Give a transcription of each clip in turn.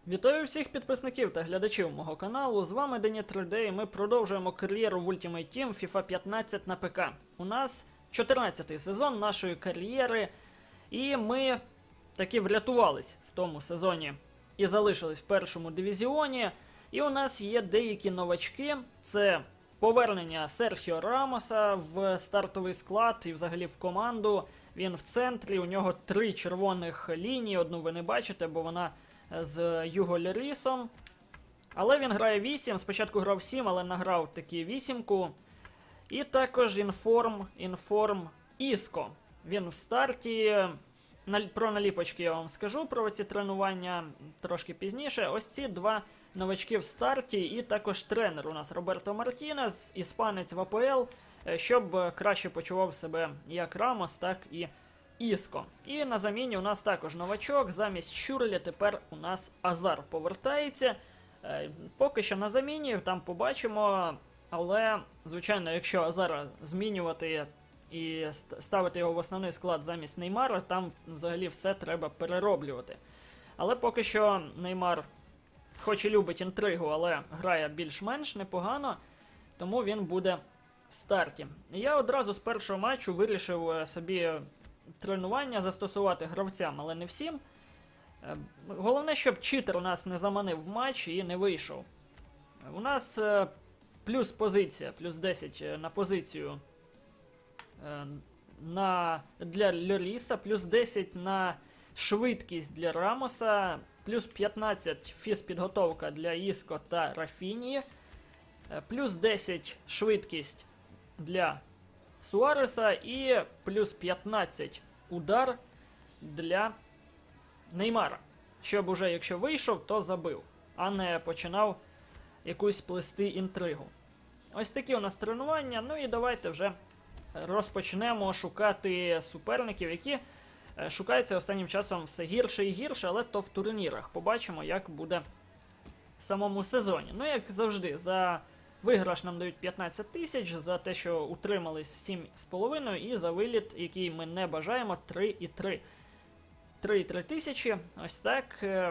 Вітаю всіх підписників та глядачів мого каналу. З вами Denis3D і ми продовжуємо кар'єру в Ultimate Team FIFA 15 на ПК. У нас 14-й сезон нашої кар'єри, і ми таки врятувались в тому сезоні і залишились в першому дивізіоні. І у нас є деякі новачки. Це повернення Серхіо Рамоса в стартовий склад і взагалі в команду. Він в центрі, у нього 3 червоних лінії, одну ви не бачите, бо вона з Юго Льорісом. Але він грає 8, спочатку грав 7, але награв таки 8-ку. І також інформ Іско. Він в старті. Про наліпочки я вам скажу, про ці тренування трошки пізніше. Ось ці 2 новачки в старті, і також тренер у нас Роберто Мартінес, іспанець в АПЛ, щоб краще почував себе як Рамос, так і Іско. І на заміні у нас також новачок, замість Щурля тепер у нас Азар повертається. Поки що на заміні, там побачимо, але, звичайно, якщо Азара змінювати і ставити його в основний склад замість Неймара, там взагалі все треба перероблювати. Але поки що Неймар хоч і любить інтригу, але грає більш-менш непогано, тому він буде в старті. Я одразу з першого матчу вирішив собі тренування застосувати гравцям, але не всім. Головне, щоб читер у нас не заманив в матч і не вийшов. У нас плюс позиція, плюс 10 на позицію для Льоріса, плюс 10 на швидкість для Рамоса, плюс 15 фізпідготовка для Іско та Рафінії, плюс 10 швидкість для Суареса і плюс 15 удар для Неймара. Щоб уже, якщо вийшов, то забив, а не починав якусь плести інтригу. Ось такі у нас тренування, ну і давайте вже розпочнемо шукати суперників, які шукаються останнім часом все гірше і гірше, але то в турнірах. Побачимо, як буде в самому сезоні. Ну, як завжди, за виграш нам дають 15 тисяч, за те, що утримались 7,5, і за виліт, який ми не бажаємо, 3,3. 3,3 тисячі, ось так.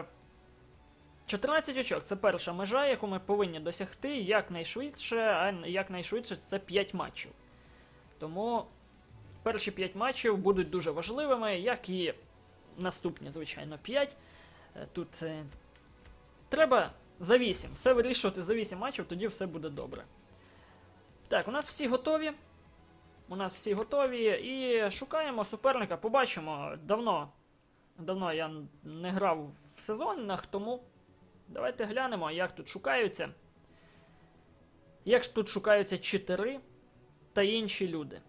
14 очок – це перша межа, яку ми повинні досягти якнайшвидше, а якнайшвидше це 5 матчів. Тому перші 5 матчів будуть дуже важливими, як і наступні, звичайно, 5. Тут треба за 8. Все вирішувати за 8 матчів, тоді все буде добре. Так, у нас всі готові. І шукаємо суперника. Побачимо. Давно я не грав в сезонах, тому давайте глянемо, як тут шукаються. Як тут шукаються читери та інші люди.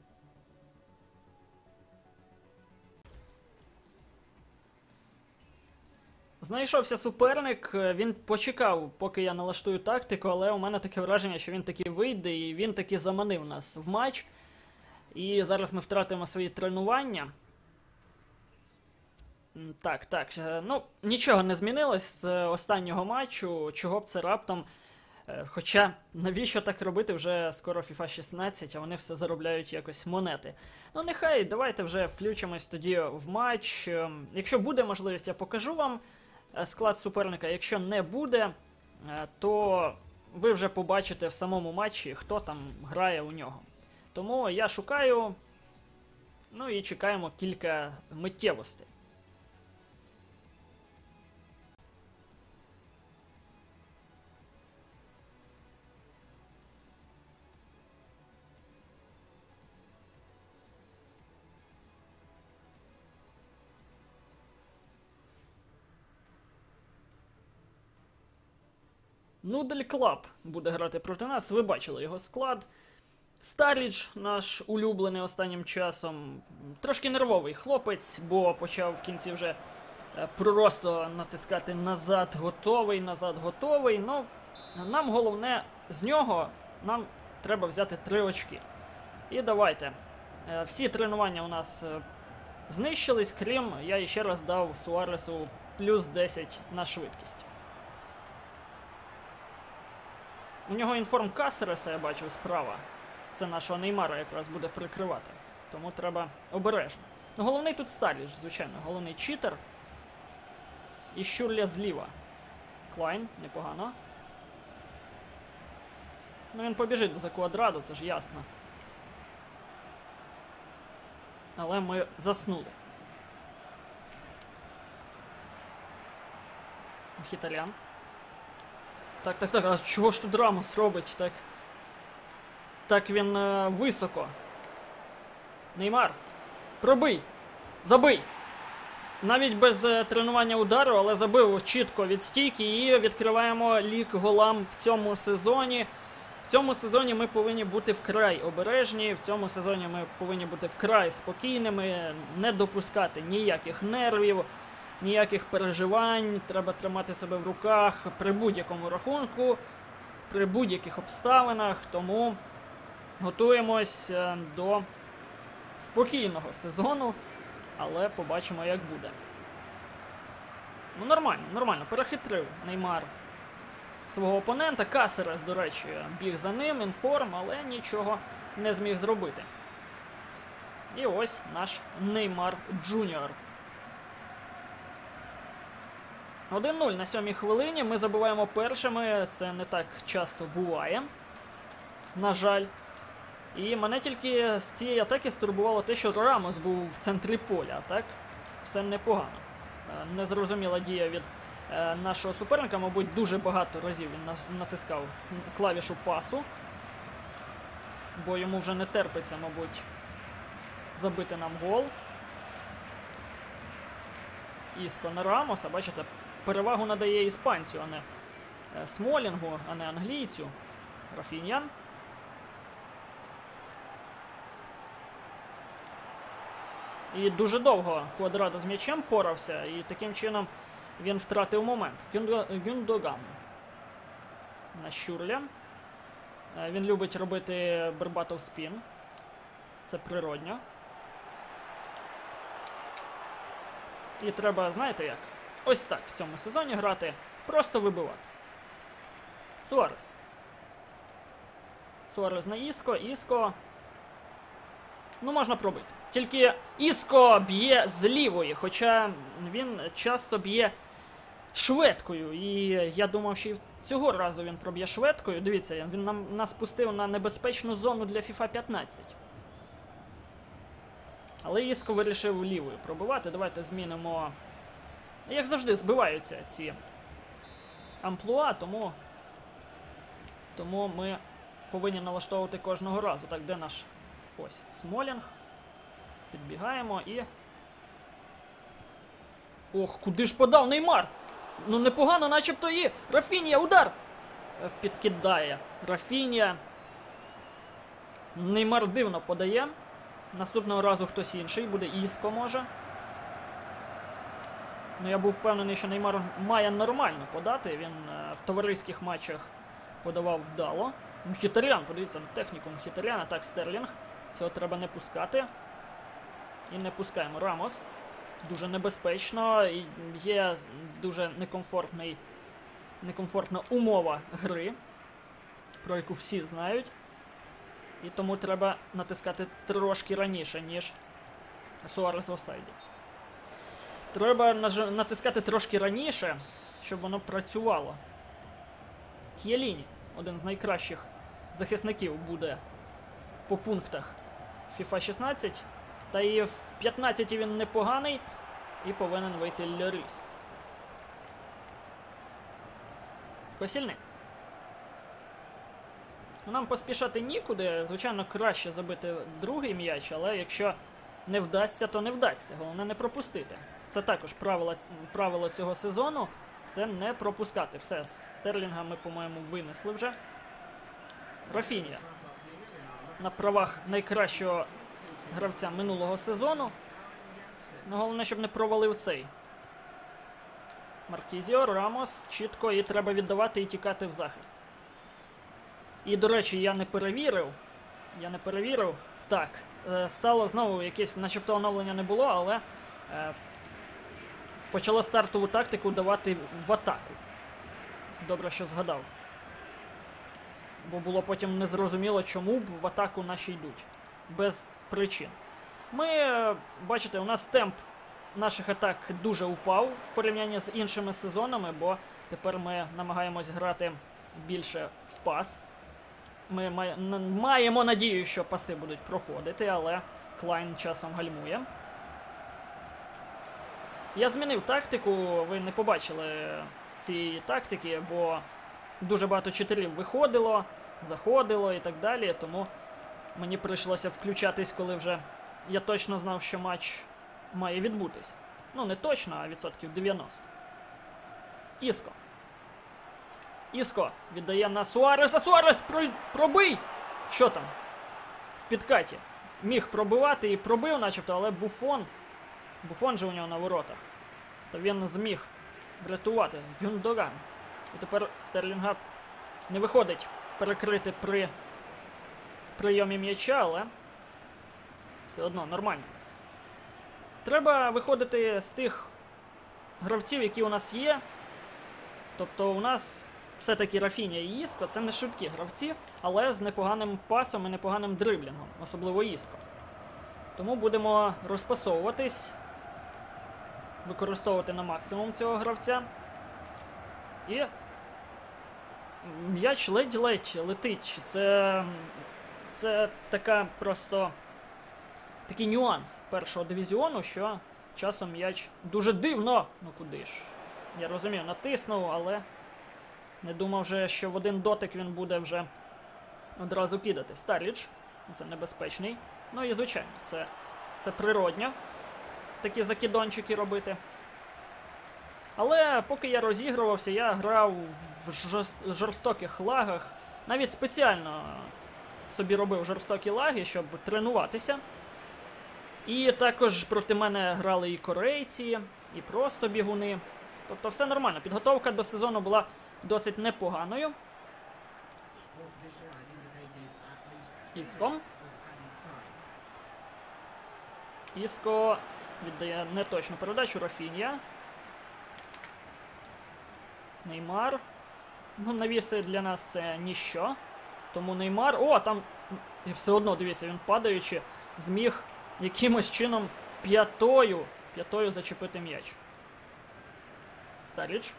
Знайшовся суперник, він почекав, поки я налаштую тактику, але у мене таке враження, що він таки вийде, і він таки заманив нас в матч. І зараз ми втратимо свої тренування. Так, ну, нічого не змінилось з останнього матчу, чого б це раптом. Хоча, навіщо так робити, вже скоро FIFA 16, а вони все заробляють якось монети. Ну, нехай, давайте вже включимось тоді в матч. Якщо буде можливість, я покажу вам склад суперника. Якщо не буде, то ви вже побачите в самому матчі, хто там грає у нього. Тому я шукаю, ну і чекаємо кілька миттєвостей. Нудель Клаб буде грати проти нас, ви бачили його склад. Старідж, наш улюблений останнім часом, трошки нервовий хлопець, бо почав в кінці вже просто натискати назад готовий. Ну, нам головне з нього, нам треба взяти 3 очки. І давайте. Всі тренування у нас знищились, крім, я ще раз дав Суаресу плюс 10 на швидкість. У нього інформ Касереса, я бачив, справа. Це нашого Неймара якраз буде прикривати. Тому треба обережно. Ну, головний тут Старідж, звичайно. Головний читер. І Щурля зліва. Беклайн, непогано. Ну він побіжить за Квадрадо, це ж ясно. Але ми заснули. Мхітарян. Так, а чого ж тут Рамос робить? Так він високо. Неймар. Пробий! Забий! Навіть без тренування удару, але забив чітко від стійки і відкриваємо лік голам в цьому сезоні. В цьому сезоні ми повинні бути вкрай обережні, в цьому сезоні ми повинні бути вкрай спокійними, не допускати ніяких нервів, ніяких переживань, треба тримати себе в руках при будь-якому рахунку, при будь-яких обставинах, тому готуємось до спокійного сезону, але побачимо, як буде. Ну нормально, перехитрив Неймар свого опонента. Касерес, до речі, біг за ним, інформ, але нічого не зміг зробити. І ось наш Неймар Джуніор. 1-0 на 7-й хвилині. Ми забуваємо першими. Це не так часто буває. На жаль. І мене тільки з цієї атаки стурбувало те, що Рамос був в центрі поля. А так, все непогано. Незрозуміла дія від нашого суперника. Мабуть, дуже багато разів він натискав клавішу пасу. Бо йому вже не терпиться, мабуть, забити нам гол. Іско на Рамоса. Бачите, перевагу надає іспанцю, а не Смолінгу, а не англійцю. Рафінья. І дуже довго Квадрадо з м'ячем порався, і таким чином він втратив момент. Гюндоган на Щурля. Він любить робити Бербатов спін. Це природньо. І треба, знаєте як? Ось так в цьому сезоні грати. Просто вибивати. Суарес. Суарес на Іско. Іско. Ну, можна пробити. Тільки Іско б'є з лівої, хоча він часто б'є шведкою. І я думав, що і цього разу він проб'є шведкою. Дивіться, він нас пустив на небезпечну зону для FIFA 15. Але Іско вирішив лівою пробивати. Давайте змінимо... Як завжди, збиваються ці амплуа, тому ми повинні налаштовувати кожного разу. Так, де наш... Ось, Смолінг. Підбігаємо і... Ох, куди ж подав Неймар? Ну непогано, начебто і... Рафінья, удар! Підкидає Рафінья. Неймар дивно подає. Наступного разу хтось інший, буде Іско, може. Ну, я був впевнений, що Неймар має нормально подати. Він в товариських матчах подавав вдало. Мхітарян, подивіться на техніку Мхітаряна. Так, Стерлінг. Цього треба не пускати. І не пускаємо. Рамос. Дуже небезпечно. І є дуже некомфортна умова гри, про яку всі знають. І тому треба натискати трошки раніше, ніж Суарес в офсайді. Треба натискати трошки раніше, щоб воно працювало. К'єліні, один з найкращих захисників, буде по пунктах FIFA 16. Та і в 15 він непоганий. І повинен вийти Льоріс. Косільник. Нам поспішати нікуди. Звичайно, краще забити другий м'яч, але якщо не вдасться, то не вдасться. Головне не пропустити. Це також правило цього сезону. Це не пропускати. Все, Стерлінга ми, по-моєму, винесли вже. Рафінья. На правах найкращого гравця минулого сезону. Ну, головне, щоб не провалив цей. Маркізіо, Рамос, чітко, і треба віддавати і тікати в захист. І, до речі, я не перевірив. Так, стало знову якесь, начебто оновлення не було, але почало стартову тактику давати в атаку. Добре, що згадав. Бо було потім незрозуміло, чому в атаку наші йдуть. Без причин. Ми, бачите, у нас темп наших атак дуже упав в порівнянні з іншими сезонами, бо тепер ми намагаємось грати більше в пас. Ми маємо надію, що паси будуть проходити, але Клайн часом гальмує. Я змінив тактику, ви не побачили цієї тактики, бо дуже багато читерів виходило, заходило і так далі, тому мені прийшлося включатись, коли вже я точно знав, що матч має відбутись. Ну, не точно, а відсотків 90. Іско. Іско віддає на Суареса. Суарес, пробий! Що там? В підкаті. Міг пробивати і пробив, начебто, але Буфон. Буфон же у нього на воротах. То він зміг врятувати Гюндоган. І тепер Стерлінга не виходить перекрити при прийомі м'яча, але все одно нормально. Треба виходити з тих гравців, які у нас є. Тобто у нас все-таки Рафіня і Іско — це не швидкі гравці, але з непоганим пасом і непоганим дриблінгом, особливо Іско. Тому будемо розпасовуватись, використовувати на максимум цього гравця. І м'яч ледь-ледь летить. Це така просто такий нюанс першого дивізіону, що часом м'яч дуже дивно. Ну куди ж? Я розумію, натиснув, але не думав вже, що в один дотик він буде вже одразу кидати. Старлідж. Це небезпечний. Ну і звичайно, це природньо такі закидончики робити. Але поки я розігрувався, я грав в жорстоких лагах. Навіть спеціально собі робив жорстокі лаги, щоб тренуватися. І також проти мене грали і корейці, і просто бігуни. Тобто все нормально. Підготовка до сезону була досить непоганою. Іско. Іско віддає неточну передачу. Рафінья. Неймар. Ну, навіси для нас це ніщо. Тому Неймар... О, там... І все одно, дивіться, він падаючи зміг якимось чином п'ятою зачепити м'яч. Старлідж.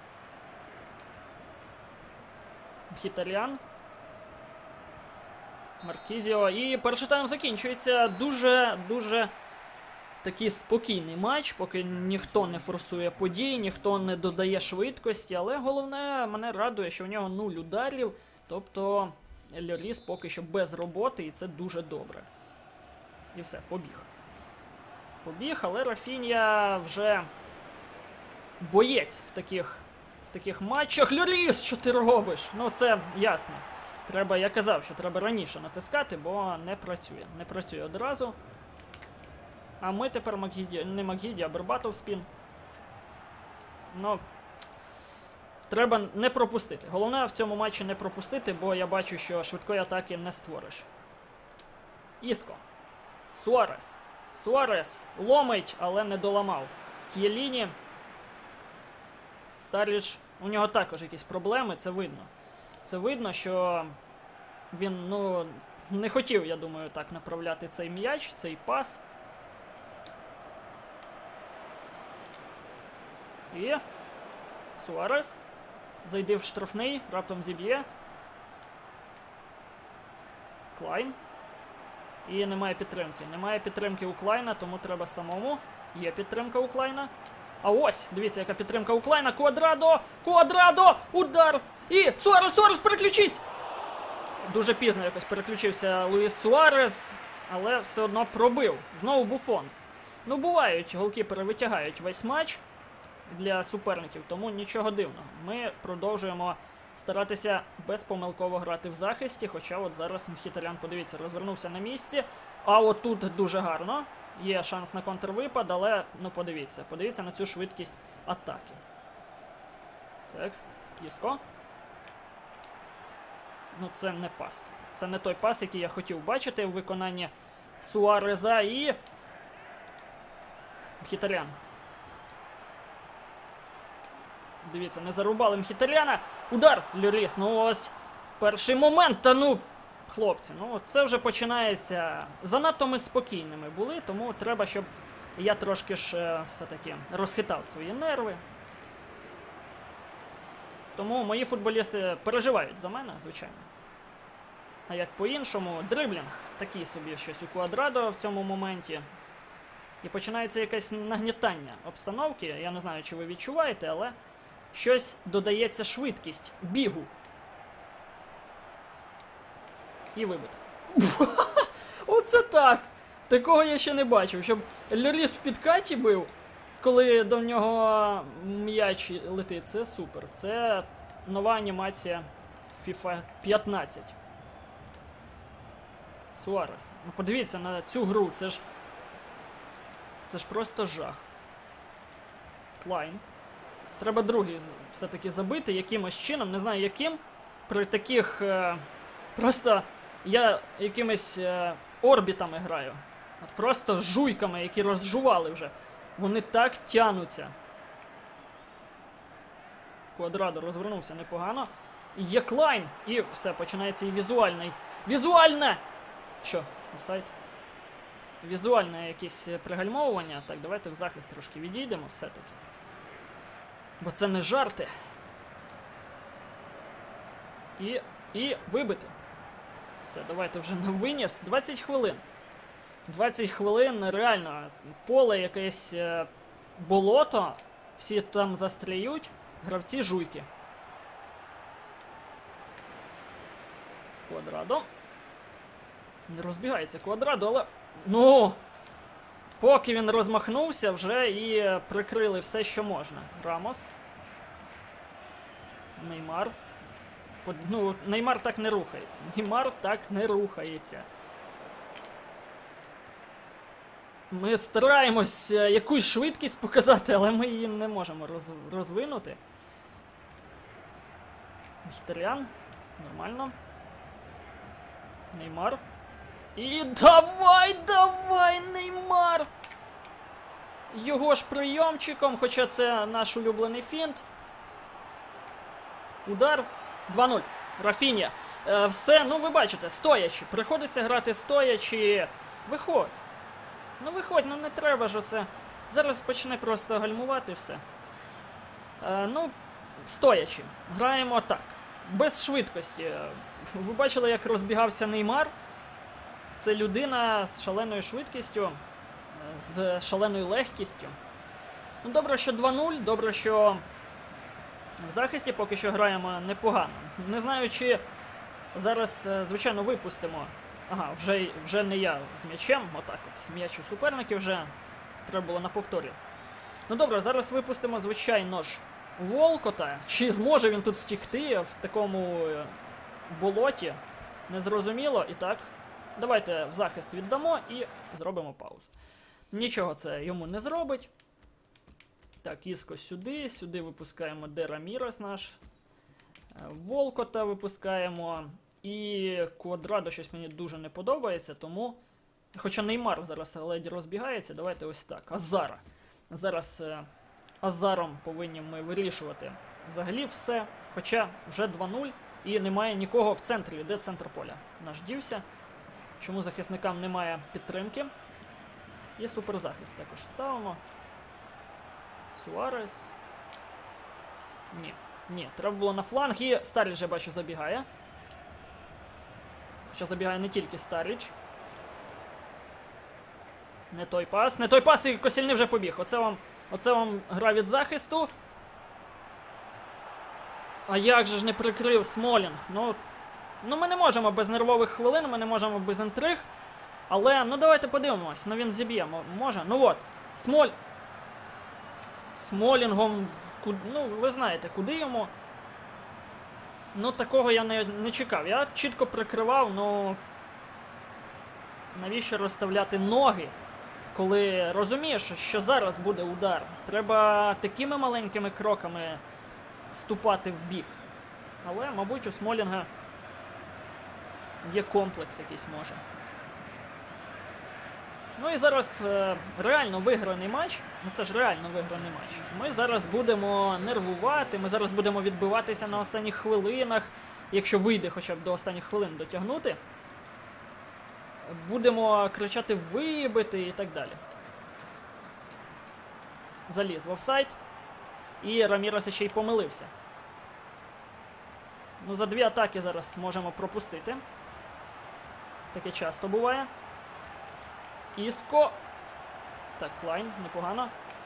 Мхітарян. Маркізіо. І перший тайм закінчується. Дуже такий спокійний матч, поки ніхто не форсує подій, ніхто не додає швидкості. Але головне, мене радує, що у нього 0 ударів. Тобто Льоріс поки що без роботи, і це дуже добре. І все, побіг. Побіг, але Рафінья вже боєць в таких матчах. Льоріс, що ти робиш? Ну це ясно. Треба, я казав, що треба раніше натискати, бо не працює. Не працює одразу. А ми тепер не Макгіді, а Бербатов спін. Ну, треба не пропустити. Головне в цьому матчі не пропустити, бо я бачу, що швидкої атаки не створиш. Іско. Суарес. Суарес ломить, але не доламав. К'єліні. Старлідж. У нього також якісь проблеми, це видно. Це видно, що він, ну, не хотів, я думаю, так направляти цей м'яч, цей пас. І Суарес. Зайде в штрафний, раптом зіб'є. Клайн. І немає підтримки. Немає підтримки у Клайна, тому треба самому. Є підтримка у Клайна. А ось, дивіться, яка підтримка у Клайна. Квадрадо! Квадрадо! Удар! І Суарес, переключись! Дуже пізно якось переключився Луїс Суарес, але все одно пробив. Знову Буфон. Ну, бувають, голкіпери витягають весь матч для суперників, тому нічого дивного. Ми продовжуємо старатися безпомилково грати в захисті, хоча от зараз Мхітарян, подивіться, розвернувся на місці. А от тут дуже гарно. Є шанс на контрвипад, але, ну, подивіться на цю швидкість атаки. Так, Іско. Ну, це не пас. Це не той пас, який я хотів бачити в виконанні Суареза і Мхітарян. Дивіться, не зарубали Мхітаряна. Удар! Льоріс, ну ось перший момент, та ну, хлопці, ну це вже починається. Занадто ми спокійними були, тому треба, щоб І я трошки ж все-таки розхитав свої нерви. Тому мої футболісти переживають за мене, звичайно. А як по-іншому, дриблінг, такий собі щось у Квадрадо в цьому моменті. І починається якесь нагнітання обстановки. Я не знаю, чи ви відчуваєте, але щось додається швидкість бігу. І вибити. Оце так! Такого я ще не бачив, щоб Льоріс в підкаті бив, коли до нього м'яч летить. Це супер. Це нова анімація FIFA 15. Суарес. Ну подивіться на цю гру, це ж просто жах. Клайн. Треба другий все-таки забити якимось чином, не знаю яким. При таких просто я якимись орбітами граю. От просто жуйками, які розжували вже. Вони так тянуться. Квадрадо розвернувся непогано. Є Клайн. І все, починається і візуальний. Візуальне! Що? Офсайд? Візуальне якесь пригальмовування. Так, давайте в захист трошки відійдемо все-таки. Бо це не жарти. І вибити. Все, давайте вже на виніс. 20 хвилин. 20 хвилин, реально, поле якесь болото. Всі там застряють. Гравці жуйки. Квадрадо. Не розбігається Квадрадо, але... Ну! Поки він розмахнувся, вже і прикрили все, що можна. Рамос. Неймар. Ну, Неймар так не рухається. Неймар так не рухається. Ми стараємось якусь швидкість показати, але ми її не можемо розвинути. Мхітарян. Нормально. Неймар. І давай, Неймар! Його ж прийомчиком, хоча це наш улюблений фінт. Удар. 2-0. Рафінья. Все, ну ви бачите, стоячи. Приходиться грати стоячи. Виходь. Ну виходь, ну не треба ж оце. Зараз почне просто гальмувати все. Ну, стоячи. Граємо так. Без швидкості. Ви бачили, як розбігався Неймар? Це людина з шаленою швидкістю, з шаленою легкістю. Ну, добре, що 2-0, добре, що в захисті поки що граємо непогано. Не знаю, чи зараз, звичайно, випустимо. Ага, вже не я з м'ячем, отак от. М'яч у суперників вже треба було на повторі. Ну добре, зараз випустимо, звичайно ж, Волкота. Чи зможе він тут втікти в такому болоті? Незрозуміло. І так, давайте в захист віддамо і зробимо паузу. Нічого це йому не зробить. Так, Іско сюди. Сюди випускаємо Де Рамірес наш. Волкота випускаємо. І Квадрадо щось мені дуже не подобається, тому... Хоча Неймар зараз ледь розбігається, давайте ось так. Азара. Зараз Азаром повинні ми вирішувати взагалі все. Хоча вже 2-0 і немає нікого в центрі. Де центр поля? Наш дівся. Чому захисникам немає підтримки? І суперзахист також ставимо. Суарес. Ні, треба було на фланг. І Старлідж, я бачу, забігає. Хоча забігає не тільки Старлідж. Не той пас, і Косільний вже побіг. Оце вам гра від захисту. А як же ж не прикрив Смолінг? Ну ми не можемо без нервових хвилин, ми не можемо без інтриг. Але, ну давайте подивимось, ну він зіб'є, може. Ну от, Смолінгом, ну ви знаєте, куди йому. Ну такого я не чекав. Я чітко прикривав, ну навіщо розставляти ноги, коли розумієш, що зараз буде удар. Треба такими маленькими кроками ступати в бік. Але, мабуть, у Смолінга є комплекс якийсь, може. Ну і зараз реально виграний матч. Ну це ж реально виграний матч. Ми зараз будемо нервувати, ми зараз будемо відбиватися на останніх хвилинах. Якщо вийде хоча б до останніх хвилин дотягнути. Будемо кричати «вибити» і так далі. заліз в офсайд. І Рамірес ще й помилився. Ну, за 2 атаки зараз можемо пропустити. Таке часто буває. Іско. Так, Клайн, непогано.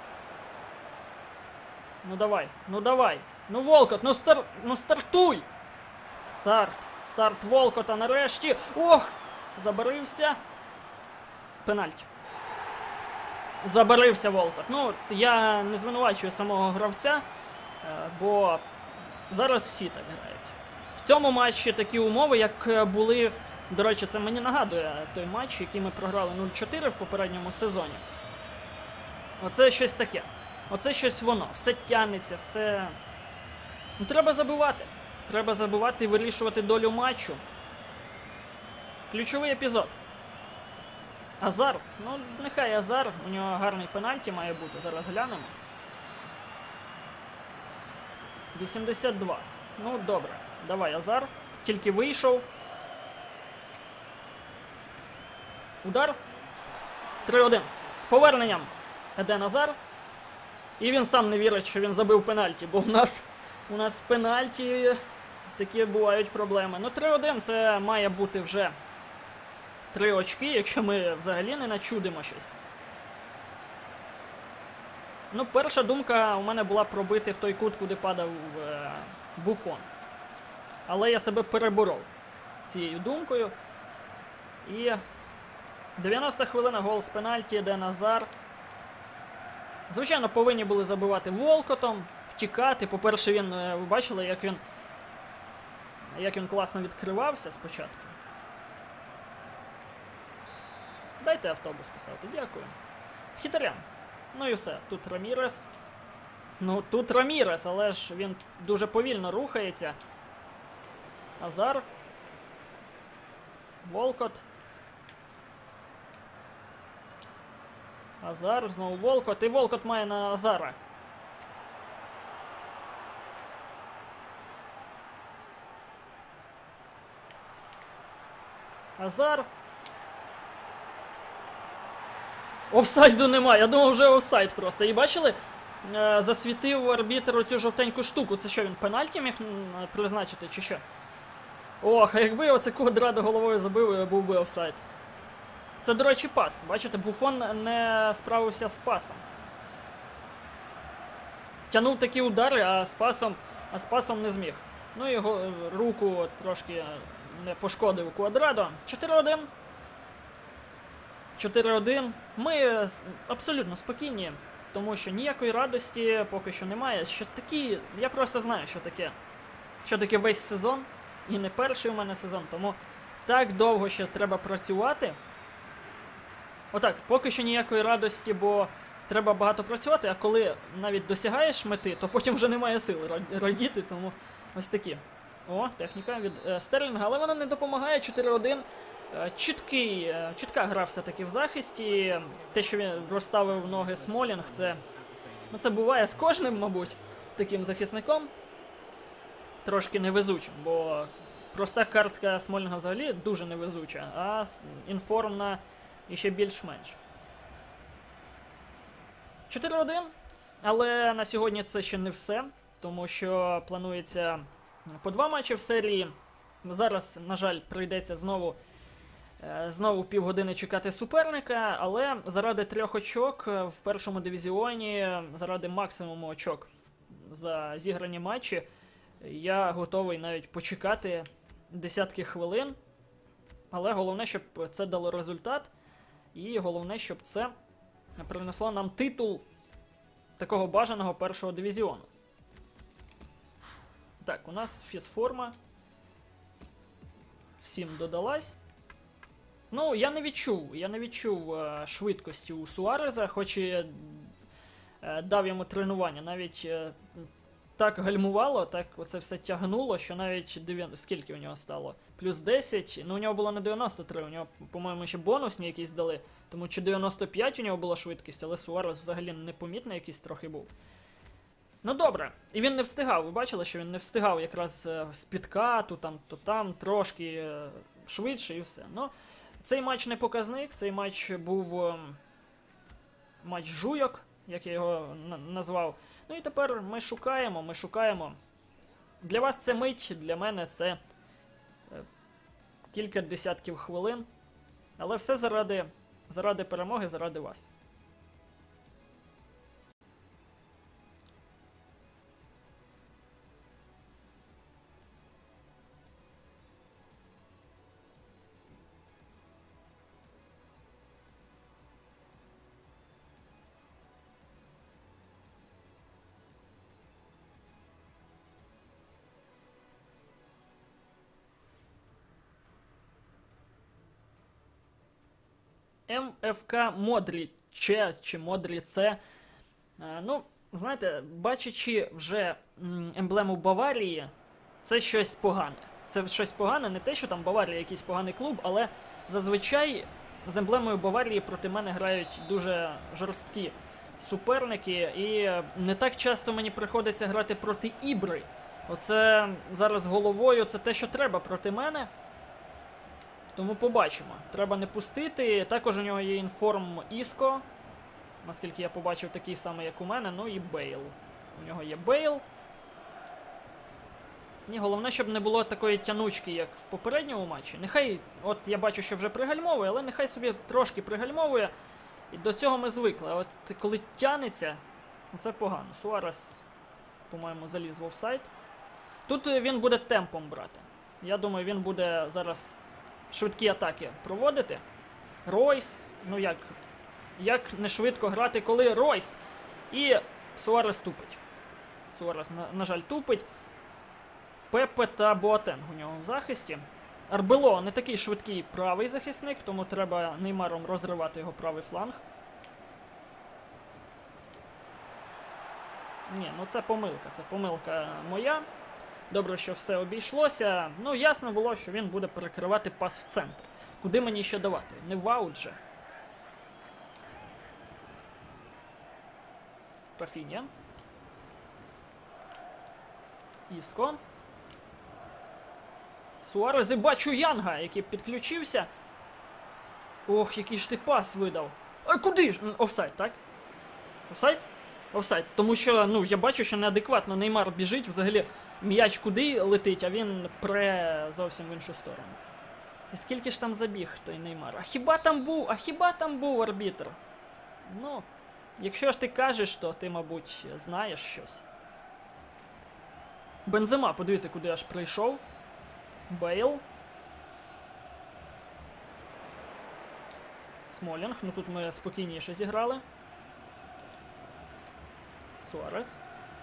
Ну давай, ну давай. Ну, Волкот, ну стартуй! Старт Волкота нарешті. Ох! Забарився. Пенальті. Забарився Волкот. Ну, я не звинувачую самого гравця, бо зараз всі так грають. В цьому матчі такі умови, як були... До речі, це мені нагадує той матч, який ми програли 0-4 в попередньому сезоні. Оце щось таке. Оце щось воно. Все тягнеться, все... Ну, треба забивати. Треба забивати і вирішувати долю матчу. Ключовий епізод. Азар. Ну, нехай Азар. У нього гарний пенальті має бути. Зараз глянемо. 82. Ну, добре. Давай, Азар. Тільки вийшов. Удар. 3-1. З поверненням Еден Азар. І він сам не вірить, що він забив пенальті, бо у нас пенальті такі бувають проблеми. Ну, 3-1 це має бути вже 3 очки, якщо ми взагалі не начудимо щось. Ну, перша думка у мене була пробити в той кут, куди падав Буфон. Але я себе переборов цією думкою. І 90 хвилина, гол з пенальті, Еден Азар. Звичайно, повинні були забивати Волкотом, втікати. По-перше, ви бачили, як він класно відкривався спочатку. Дайте автобус поставити, дякую. Хітарян. Ну і все, тут Рамірес. Ну, тут Рамірес, але ж він дуже повільно рухається. Азар. Волкот. Азар, знову Волкот. І Волкот має на Азара. Азар. Офсайду немає. Я думав, вже офсайд просто. І бачили? Засвітив арбітр оцю жовтеньку штуку. Це що, він пенальті міг призначити, чи що? Ох, а якби оце Квадрадо головою забив, був би офсайд. Це, до речі, пас. Бачите, Буфон не справився з пасом. Тянув такі удари, а з пасом не зміг. Ну, його руку трошки не пошкодив Квадрадо. 4-1. 4-1. Ми абсолютно спокійні, тому що ніякої радості поки що немає. Що такі, я просто знаю, що таке. Що таке весь сезон. І не перший у мене сезон, тому так довго ще треба працювати. Отак, поки що ніякої радості, бо треба багато працювати, а коли навіть досягаєш мети, то потім вже немає сил радіти, тому ось такі. О, техніка від Стерлінга, але вона не допомагає. 4-1. Чітка гра все-таки в захисті. Те, що він розставив ноги Смолінг, це буває з кожним, мабуть, таким захисником. Трошки невезучим, бо проста картка Смолінга взагалі дуже невезуча, а інформна і ще більш-менш. 4-1, але на сьогодні це ще не все, тому що планується по 2 матчі в серії. Зараз, на жаль, прийдеться знову півгодини чекати суперника, але заради 3 очок в першому дивізіоні, заради максимуму очок за зіграні матчі, я готовий навіть почекати десятки хвилин, але головне, щоб це дало результат, і головне, щоб це принесло нам титул такого бажаного першого дивізіону. Так, у нас фізформа всім додалась. Ну, я не відчув швидкості у Суареза, хоч і дав йому тренування, навіть так гальмувало, так оце все тягнуло, що навіть скільки у нього стало? Плюс 10, ну у нього було не 93, у нього, по-моєму, ще бонусні якісь дали, тому чи 95 у нього була швидкість, але Суарес взагалі непомітний якийсь трохи був. Ну добре, і він не встигав, ви бачили, що він не встигав якраз з підкату, то там, трошки швидше і все. Ну, цей матч не показник, цей матч був матч жуйок, як я його назвав. Ну і тепер ми шукаємо. Для вас це мить, для мене це кілька десятків хвилин. Але все заради перемоги, заради вас. МФК Модріче чи Модріце. Ну, знаєте, бачачи вже емблему Баварії, це щось погане. Це щось погане, не те, що там Баварія якийсь поганий клуб, але зазвичай з емблемою Баварії проти мене грають дуже жорсткі суперники, і не так часто мені приходиться грати проти Ібри. Оце зараз головою, це те, що треба проти мене. Тому побачимо. Треба не пустити. Також у нього є інформ Іско. Наскільки я побачив, такий самий, як у мене. Ну і Бейл. У нього є Бейл. Ні, головне, щоб не було такої тянучки, як в попередньому матчі. Нехай, от я бачу, що вже пригальмовує, але нехай собі трошки пригальмовує. І до цього ми звикли. А от коли тянеться, це погано. Суарес, по-моєму, заліз в офсайд. Тут він буде темпом брати. Я думаю, він буде зараз швидкі атаки проводити. Ройс, ну як не швидко грати, коли Ройс. І Суарес тупить. Суарес, на жаль, тупить. Пепе та Боатенг у нього в захисті. Арбело не такий швидкий правий захисник, тому треба Неймаром розривати його правий фланг. Ні, ну це помилка моя. Добре, що все обійшлося. Ну, ясно було, що він буде перекривати пас в центр. Куди мені ще давати? Не в аут же. Рафінья. Іско. Суарез, і бачу Янга, який підключився. Ох, який ж ти пас видав. А куди ж? Офсайд, так? Офсайд? Офсайд. Тому що, ну, я бачу, що неадекватно Неймар біжить, взагалі м'яч куди летить, а він пре зовсім в іншу сторону. І скільки ж там забіг той Неймар? А хіба там був арбітр? Ну, якщо ж ти кажеш, то ти, мабуть, знаєш щось. Бензема, подивіться, куди аж прийшов. Бейл. Смолінг, ну тут ми спокійніше зіграли. Суарес.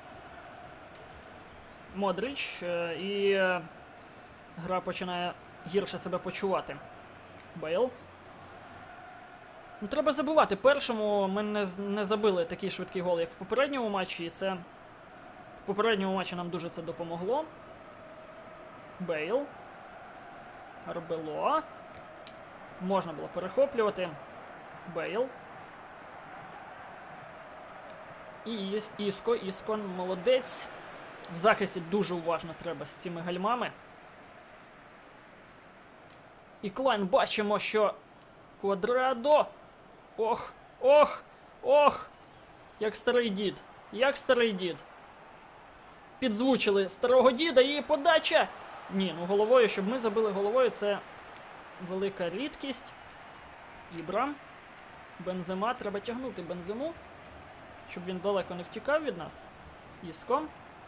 Модрич. І гра починає гірше себе почувати. Бейл. Ну, треба забувати. Першому ми не забили такий швидкий гол, як в попередньому матчі. І це в попередньому матчі нам дуже це допомогло. Бейл. Арбело. Можна було перехоплювати. Бейл. І Іско. Іско молодець. В захисті дуже уважно треба з цими гальмами. І Клайн, бачимо, що Квадрадо. Ох. Як старий дід. Підзвучили старого діда і подача. Ні, ну головою, щоб ми забили головою, це велика рідкість. Ібра. Бензема, треба тягнути Бензему, щоб він далеко не втікав від нас. Іско.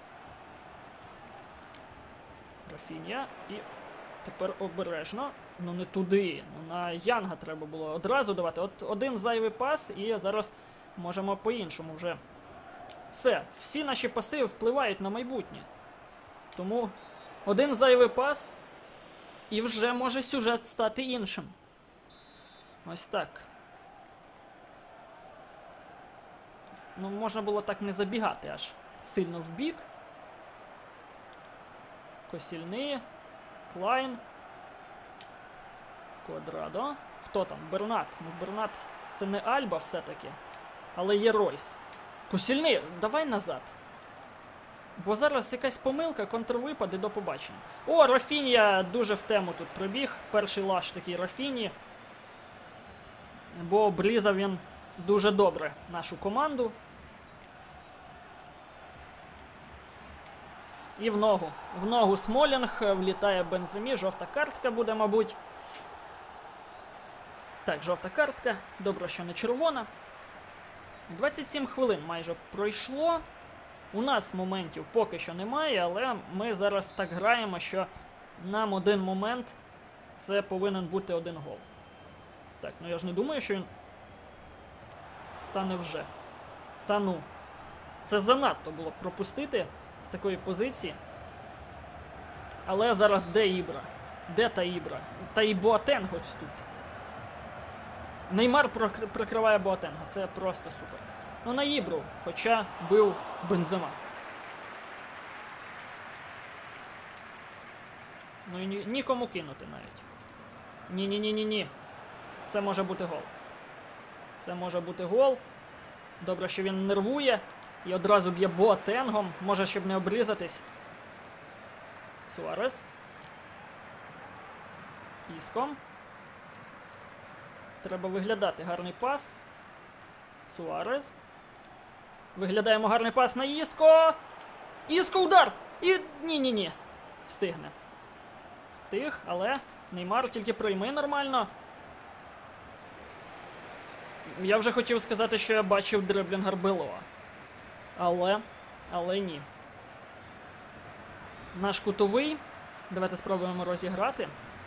Рафінья. І тепер обережно. Ну не туди. Ну, на Янга треба було одразу давати. От один зайвий пас і зараз можемо по-іншому вже. Все. Всі наші паси впливають на майбутнє. Тому один зайвий пас і вже може сюжет стати іншим. Ось так. Ну, можна було так не забігати аж сильно вбік. Косільний. Клайн. Квадрадо. Хто там? Бернат. Ну, Бернат це не Альба все-таки. Але є Ройс. Косільний. Давай назад. Бо зараз якась помилка, контрвипад і до побачення. О, Рафінья дуже в тему тут прибіг. Перший лаш такий Рафіні. Бо обрізав він дуже добре нашу команду. І в ногу. В ногу Смолінг, влітає Бенземі, жовта картка буде, мабуть. Так, жовта картка. Добре, що не червона. 27 хвилин майже пройшло. У нас моментів поки що немає, але ми зараз так граємо, що нам один момент це повинен бути один гол. Так, ну я ж не думаю, що він... Та невже. Та ну. Це занадто було пропустити з такої позиції. Але зараз де Ібра? Де та Ібра? Та і Боатенг ось тут. Неймар прикриває Боатенга. Це просто супер. Ну на Ібру, хоча бив Бензема. Ну і нікому кинути навіть. Ні-ні-ні-ні-ні. Це може бути гол. Це може бути гол. Добре, що він нервує. І одразу б'є Боатенгом. Може, щоб не обрізатись. Суарес. Іско. Треба виглядати. Гарний пас. Суарес. Виглядаємо гарний пас на Іско. Іско, удар! І... Ні-ні-ні. Встигне. Встиг, але Неймар тільки прийми нормально. Я вже хотів сказати, що я бачив дриблінг Арбелоа. Але ні. Наш кутовий. Давайте спробуємо розіграти.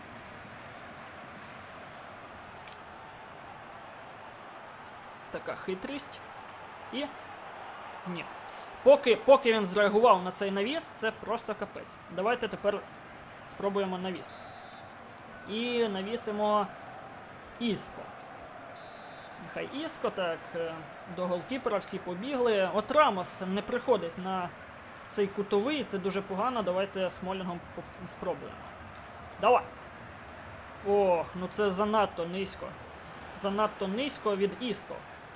Така хитрість. І... Ні. Поки він зреагував на цей навіс, це просто капець. Давайте тепер спробуємо навіс. І навісимо Іско. Нехай Іско, так, до голкіпера всі побігли. От Рамос не приходить на цей кутовий, це дуже погано. Давайте Смолінгом спробуємо. Давай! Ох, ну це занадто низько. Занадто низько від Іско.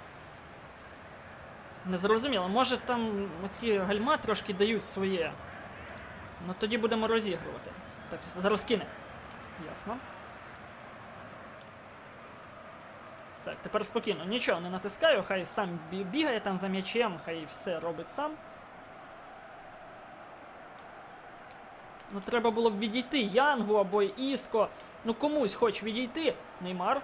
Незрозуміло, може там ці гальма трошки дають своє. Ну тоді будемо розігрувати. Так, зараз кине. Ясно. Так, тепер спокійно. Нічого не натискаю, хай сам бігає там за м'ячем, хай все робить сам. Ну треба було б відійти Янгу або Іско. Ну комусь хоч відійти. Неймар.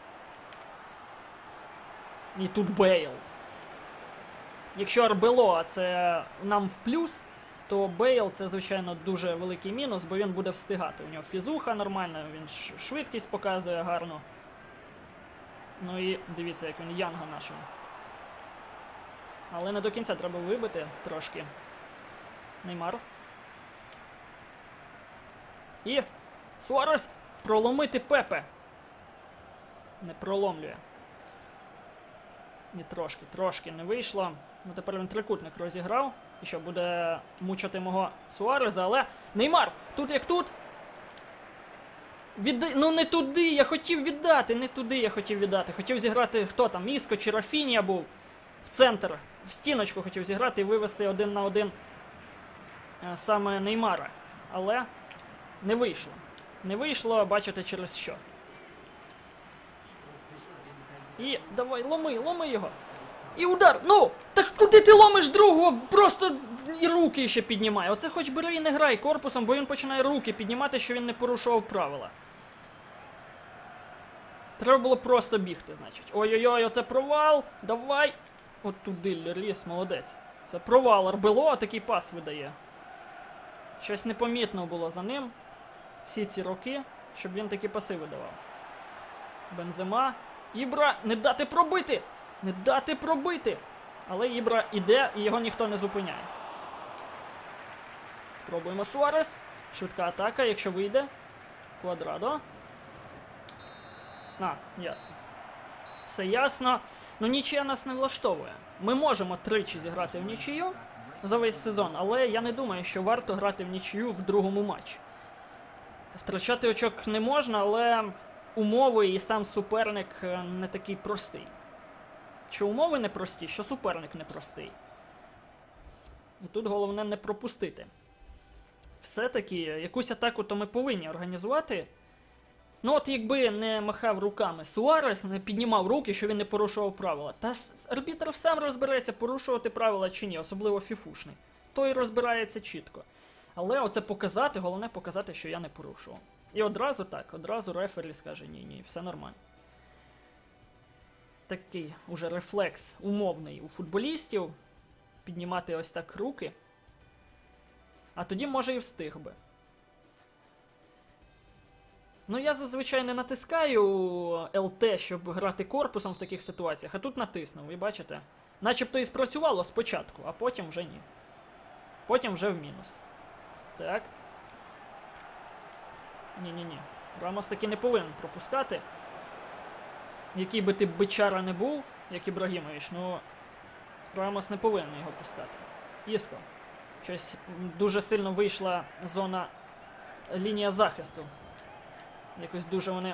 І тут Бейл. Якщо Арбелоа це нам в плюс, то Бейл це, звичайно, дуже великий мінус, бо він буде встигати. У нього фізуха нормальна, він швидкість показує гарно. Ну і дивіться, як він Янга нашого. Але не до кінця треба вибити трошки. Неймар. І Суарес проломити Пепе. Не проломлює. І трошки не вийшло. Ну тепер він трикутник розіграв. І що, буде мучити мого Суареза, але... Неймар! Тут як тут! Ну не туди, я хотів віддати, не туди я хотів віддати. Хотів зіграти, хто там, Іско чи Рафінія був. В центр, в стіночку хотів зіграти і вивести 1 на 1 саме Неймара. Але не вийшло. Не вийшло, бачите, через що. І давай, ломи його. І удар! Ну! Так куди ти ломиш другого? Просто і руки ще піднімає. Оце хоч бери і не грай корпусом, бо він починає руки піднімати, що він не порушував правила. Треба було просто бігти, значить. Ой-ой-ой, оце провал! Давай! От туди Леріс, молодець. Це провал. Арбелоа такий пас видає. Щось непомітно було за ним. Всі ці роки, щоб він такі паси видавав. Бензема. Ібра, не дати пробити! Не дати пробити! Але Ібра іде, і його ніхто не зупиняє. Спробуємо Суарес. Швидка атака, якщо вийде. Квадрадо. Ясно. Все ясно. Ну, нічия нас не влаштовує. Ми можемо тричі зіграти в нічию за весь сезон, але я не думаю, що варто грати в нічию в другому матчі. Втрачати очок не можна, але умови і сам суперник не такий простий. Що умови не прості, що суперник не простий. І тут головне не пропустити. Все-таки якусь атаку то ми повинні організувати. Ну от якби не махав руками Суарес, не піднімав руки, що він не порушував правила. Та арбітр сам розбереться, порушувати правила чи ні, особливо фіфушний. Той розбирається чітко. Але оце показати, головне показати, що я не порушував. І одразу так, одразу рефері скаже ні, все нормально. Такий уже рефлекс умовний у футболістів. Піднімати ось так руки. А тоді, може, і встиг би. Ну, я зазвичай не натискаю ЛТ, щоб грати корпусом в таких ситуаціях, а тут натиснув, ви бачите? Начебто і спрацювало спочатку, а потім вже ні. Потім вже в мінус. Так. Ні. Рамос таки не повинен пропускати. Який би ти бичара не був, як Ібрагімович, ну Рамос не повинен його пускати. Іско. Щось дуже сильно вийшла зона, лінія захисту. Якось дуже вони...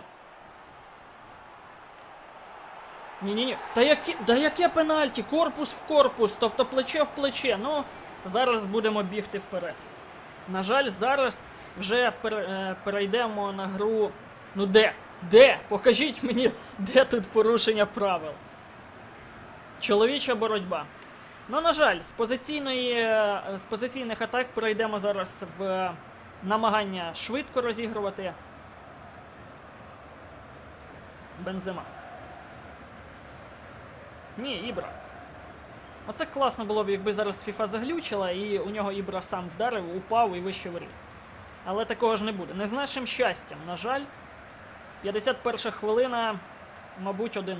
Ні. Та яке пенальті? Корпус в корпус, тобто плече в плече. Ну, зараз будемо бігти вперед. На жаль, зараз вже перейдемо на гру... Ну де? Де? Покажіть мені, де тут порушення правил. Чоловіча боротьба. Ну, на жаль, з позиційних атак перейдемо зараз в намагання швидко розігрувати. Бензема. Ні, Ібра. Оце класно було б, якби зараз FIFA заглючила і у нього Ібра сам вдарив, упав і вище воріт. Але такого ж не буде. Не з нашим щастям, на жаль. 51 хвилина, мабуть, 1-0.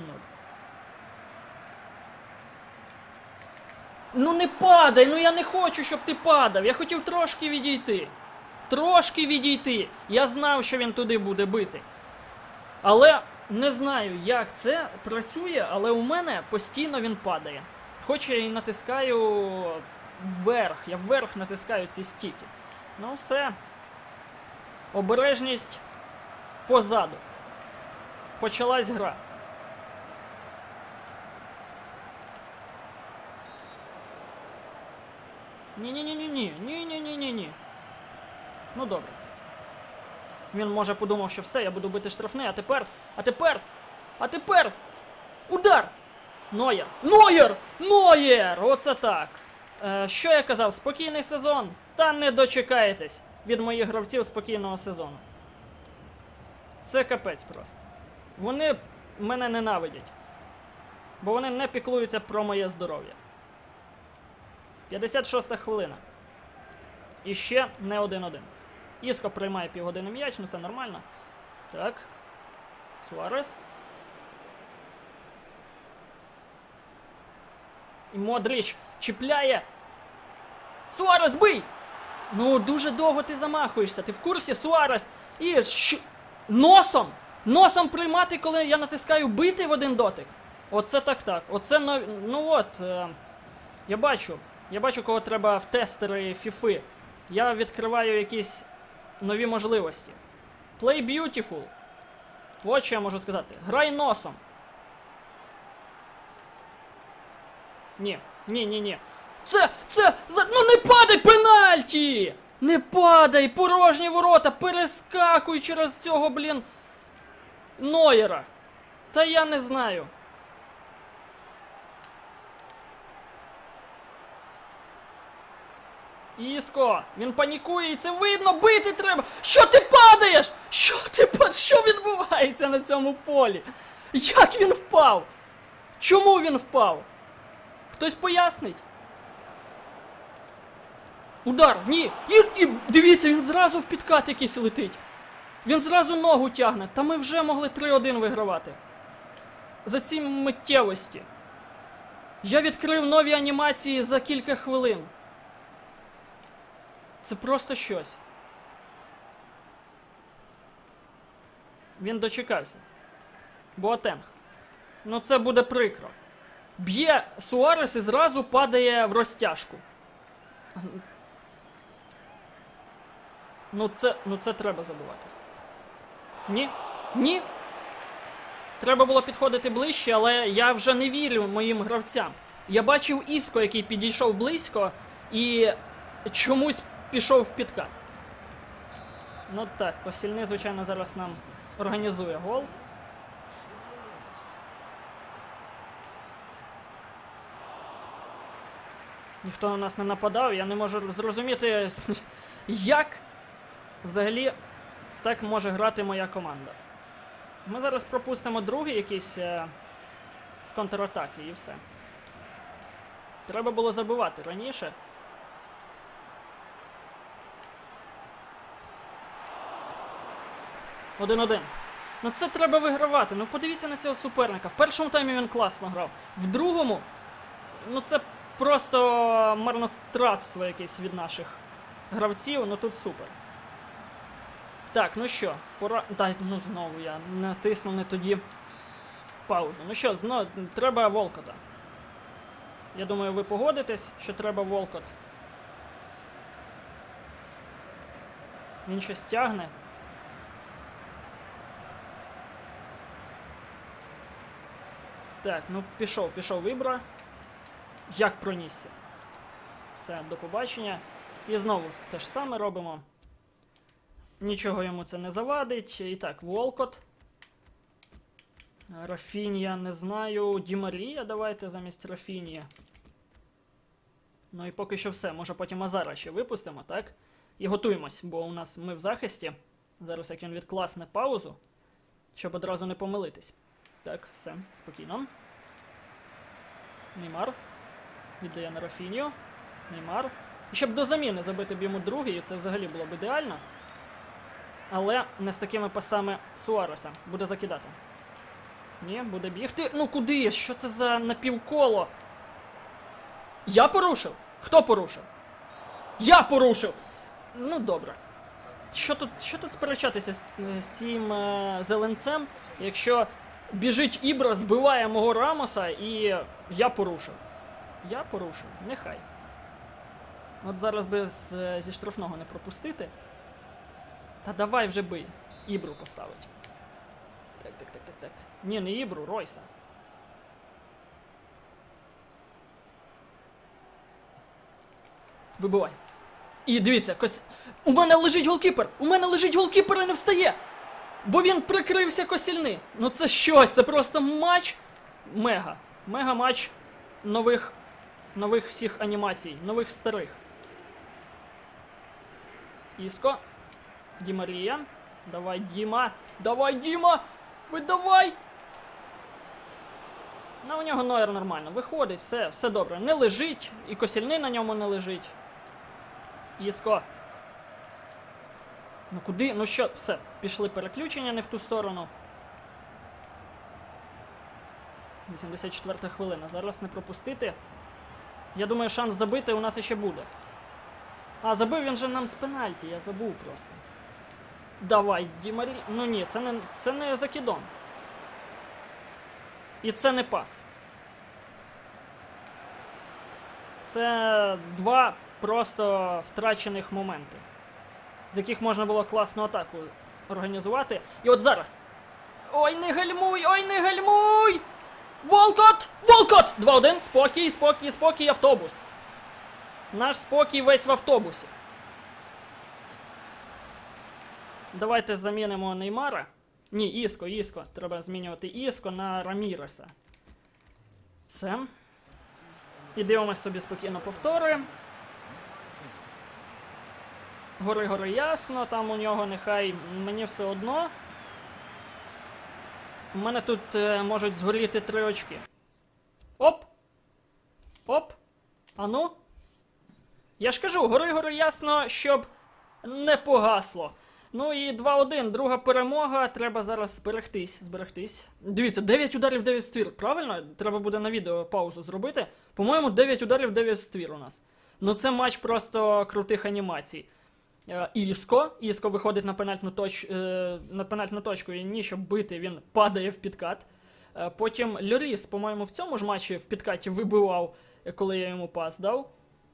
Ну не падай, ну я не хочу, щоб ти падав. Я хотів трошки відійти. Трошки відійти. Я знав, що він туди буде бити. Але не знаю, як це працює, але у мене постійно він падає. Хоч я і натискаю вверх. Я вверх натискаю ці стіки. Ну все. Обережність позаду. Почалась гра. Ні. Ну добре. Він може подумав, що все, я буду бити штрафний, а тепер! Удар! Нойер! Оце так. Що я казав? Спокійний сезон? Та не дочекаєтесь від моїх гравців спокійного сезону. Це капець просто. Вони мене ненавидять. Бо вони не піклуються про моє здоров'я. 56 хвилина. І ще не 1-1. Іско приймає півгодини м'яч, ну це нормально. Так. Суарес. І Модрич чіпляє. Суарес, бий! Ну, дуже довго ти замахуєшся. Ти в курсі, Суарес? І носом! Носом приймати, коли я натискаю бити в один дотик. Оце так. Оце, ну от, я бачу, кого треба в тестери фіфи. Я відкриваю якісь нові можливості. Play beautiful. От що я можу сказати. Грай носом. Ні. Ну не падай, пенальті! Не падай, порожні ворота, перескакуй через цього, Нойера. Та я не знаю. Іско, він панікує і це видно, бити треба. Що ти падаєш? Що відбувається на цьому полі? Як він впав? Чому він впав? Хтось пояснить? Удар, ні. І дивіться, він зразу в підкат якийсь летить. Він зразу ногу тягне. Та ми вже могли 3-1 вигравати. За ці миттєвості. Я відкрив нові анімації за кілька хвилин. Це просто щось. Він дочекався. Боатенг. Ну це буде прикро. Б'є Суарес і зразу падає в розтяжку. Ну це треба забувати. Ні. Треба було підходити ближче, але я вже не вірю моїм гравцям. Я бачив Іско, який підійшов близько і чомусь пішов в підкат. Ну так, посільний, звичайно, зараз нам організує гол. Ніхто на нас не нападав, я не можу зрозуміти, як взагалі так може грати моя команда. Ми зараз пропустимо другий якийсь з контратаки і все. Треба було забивати раніше. Один-один. Ну це треба вигравати. Ну подивіться на цього суперника. В першому таймі він класно грав. В другому, ну це просто марнотратство якесь від наших гравців. Ну тут супер. Так, ну що, пора... Дай, ну знову я натиснув не тоді паузу. Ну що, знову треба Волкота. Я думаю, ви погодитесь, що треба Волкот. Він щось тягне. Так, ну пішов Ібра. Як пронісся. Все, до побачення. І знову те ж саме робимо. Нічого йому це не завадить. І так, Волкот. Рафінья, не знаю. Ді Марія давайте замість Рафінья. Ну і поки що все. Може потім Азара ще випустимо, так? І готуємось, бо у нас ми в захисті. Зараз як він відкласне паузу, щоб одразу не помилитись. Так, все, спокійно. Неймар. Віддає на Рафінью. Неймар. І щоб до заміни забити б йому другий, це взагалі було б ідеально. Але не з такими пасами Суареса. Буде закидати. Ні, буде бігти. Ну куди? Що це за напівколо? Я порушив? Хто порушив? Я порушив! Ну добре. Що тут сперечатися з цим зеленцем, якщо біжить Ібра, збиває мого Рамоса і я порушив? Я порушив. Нехай. От зараз би зі штрафного не пропустити. Та давай вже бий. Ібру поставить. Так. Ні, не Ібру, Ройса. Вибивай. І дивіться, у мене лежить голкіпер! У мене лежить голкіпер і не встає! Бо він прикрився Косільни. Ну це щось, це просто матч. Мега. Мега матч нових всіх анімацій, нових старих. Іско. Ді Марія. Давай, Діма. Давай, Діма! Видавай! Ну, у нього Нойер нормально. Виходить, все добре. Не лежить. І Косільни на ньому не лежить. Іско. Ну куди? Ну що? Все. Пішли переключення не в ту сторону. 84-та хвилина. Зараз не пропустити. Я думаю, шанс забити у нас ще буде. А, забив він же нам з пенальті. Я забув просто. Давай, Ді Марі... Ну ні, це не закидон. І це не пас. Це два просто втрачених моменти, з яких можна було класну атаку організувати. І от зараз. Ой, не гальмуй! Ой, не гальмуй! Волкот! Волкот! 2-1. Спокій, автобус. Наш спокій весь в автобусі. Давайте замінимо Неймара. Ні, Іско. Треба змінювати Іско на Раміреса. Все. І дивимось собі спокійно повтори. Гори ясно, там у нього нехай, мені все одно. У мене тут можуть згоріти 3 очки. Оп! Оп! Ану. Я ж кажу, гори ясно, щоб не погасло. Ну і 2-1, друга перемога, треба зараз зберегтись. Дивіться, 9 ударів, 9 ствір, правильно? Треба буде на відео паузу зробити. По-моєму, 9 ударів, 9 ствір у нас. Ну це матч просто крутих анімацій. Іско виходить на пенальтну точку, і ні, щоб бити, він падає в підкат. Потім Льоріс, по-моєму, в цьому ж матчі в підкаті вибивав, коли я йому пас дав.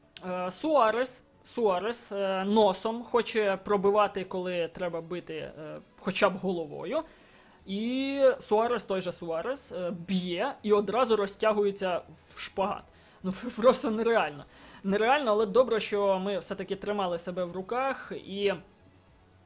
Суарес носом хоче пробивати, коли треба бити хоча б головою. І той же Суарес б'є і одразу розтягується в шпагат. Ну просто нереально. Нереально, але добре, що ми все-таки тримали себе в руках і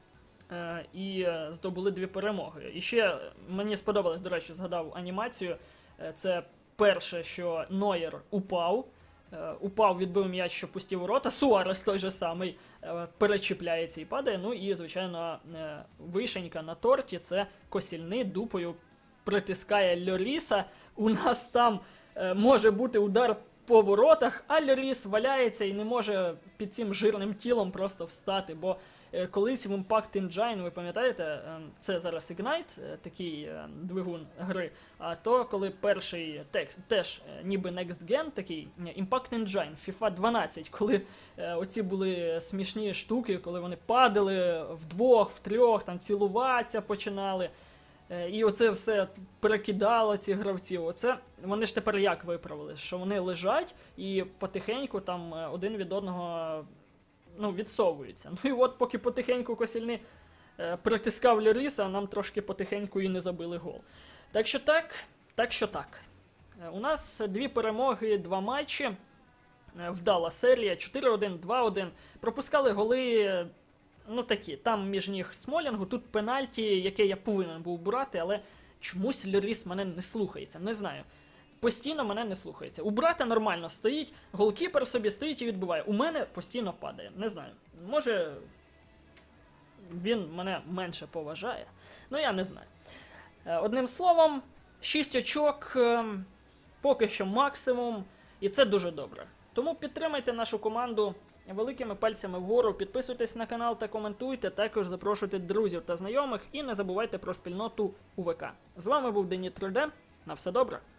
і здобули 2 перемоги. І ще мені сподобалось, до речі, згадав анімацію. Це перше, що Нойер упав, відбив м'яч, що пусті ворота, Суарес той же самий перечіпляється і падає. Ну і, звичайно, вишенька на торті – це Косільний дупою притискає Льоріса. У нас там може бути удар по воротах, а Льоріс валяється і не може під цим жирним тілом просто встати, бо колись в Impact Engine, ви пам'ятаєте, це зараз Ignite, такий двигун гри, а то коли перший теж ніби Next Gen, такий Impact Engine, FIFA 12, коли оці були смішні штуки, коли вони падали вдвох, втрьох, там цілуватися починали, і оце все перекидало ці гравців. Оце вони ж тепер як виправили? Що вони лежать і потихеньку там один від одного відсовуються. Ну і от поки потихеньку Косільний притискав Льоріса, нам трошки потихеньку і не забили гол. Так що так. У нас 2 перемоги, 2 матчі. Вдала серія, 4-1, 2-1. Пропускали голи, такі, там між ніг Смолінгу, тут пенальті, яке я повинен був брати, але чомусь Льоріс мене не слухається, не знаю. Постійно мене не слухається. У брата нормально стоїть, голкіпер собі стоїть і відбиває. У мене постійно падає, не знаю. Може, він мене менше поважає, я не знаю. Одним словом, 6 очок, поки що максимум, і це дуже добре. Тому підтримайте нашу команду великими пальцями вгору, підписуйтесь на канал та коментуйте, також запрошуйте друзів та знайомих і не забувайте про спільноту УВК. З вами був Дені 3D, на все добре!